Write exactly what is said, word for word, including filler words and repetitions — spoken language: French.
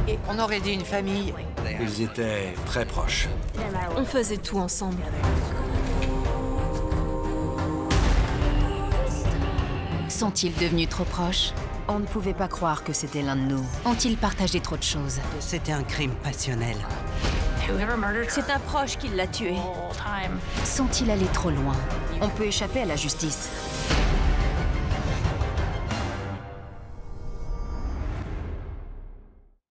On aurait dit une famille. Ils étaient très proches. On faisait tout ensemble. Sont-ils devenus trop proches? On ne pouvait pas croire que c'était l'un de nous. Ont-ils partagé trop de choses? C'était un crime passionnel. C'est un proche qui l'a tué. Sont-ils allés trop loin? On peut échapper à la justice.